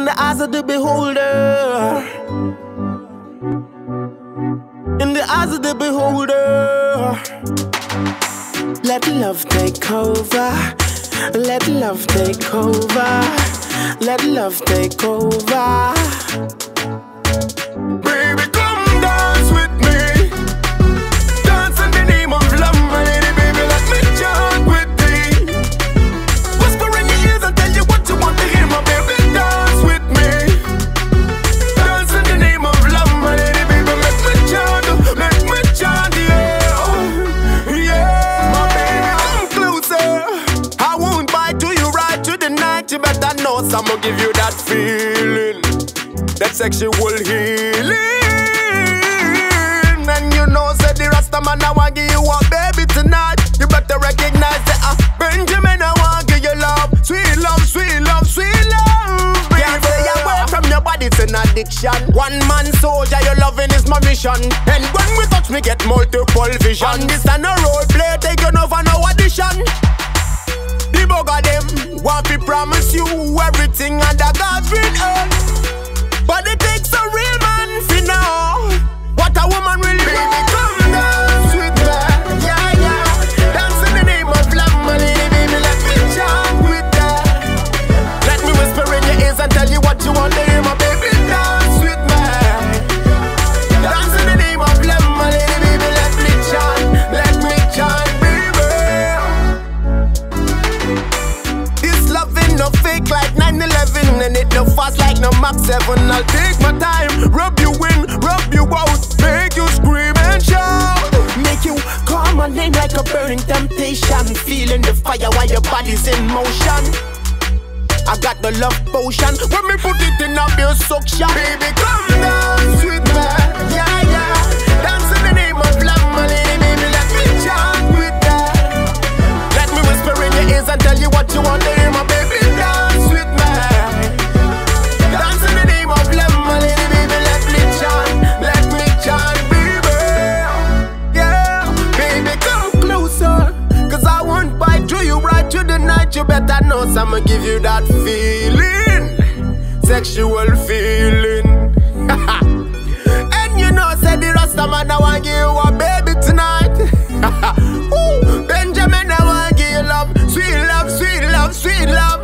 in the eyes of the beholder. In the eyes of the beholder. Let love take over. Let love take over. Let love take over. Baby, come dance with me. Dance in the name of love, my lady, baby. Let me chant with thee. Whisper in your ears and tell you what you want to hear, my baby. Dance with me. Dance in the name of love, my lady, baby. Let me chant, yeah. Yeah, my baby, come closer. I won't bite to you right to the night. You better know I'ma give you that feeling, that sexual healing. And you know, said the Rasta man, I want give you a baby tonight. You better recognize that Benjamin, I want give you love. Sweet love, sweet love, sweet love. Can't stay away from your body, it's an addiction. One man soldier, your loving is my mission. And when we touch, me get multiple vision. This and a role play, take you over no audition. The bug of them want to promise you everything under God's green earth, but it takes a real man to know what a woman really wants. Baby, come dance with me, yeah, yeah. Dance in the name of love, my lady, baby. Let me chant with that. Let me whisper in your ears and tell you what you want to hear, my baby. Dance with me. Dance in the name of love, my lady, baby. Let me chant, baby. This loving no fake like 9/11, and it no fast like no Mach 7. I'll take my time, rub you in, rub you out, make you scream and shout, make you call my name like a burning temptation, feeling the fire while your body's in motion. I got the love potion, when me put it in a beer suction. Baby, come dance with me, yeah, yeah. Dance in the name of love, my lady, baby. Let me chant with that. Let me whisper in your ears and tell you what you want to hear, my baby. Dance with me. Dance in the name of love, my lady, baby. Let me chant, baby. Yeah, baby, come closer, cause I won't bite to you right to the night. You better know I'ma give you that feeling, sexual feeling. And you know, said the Rasta man, I want give you a baby tonight. Ooh, Benjamin, I want give you love, sweet love, sweet love, sweet love.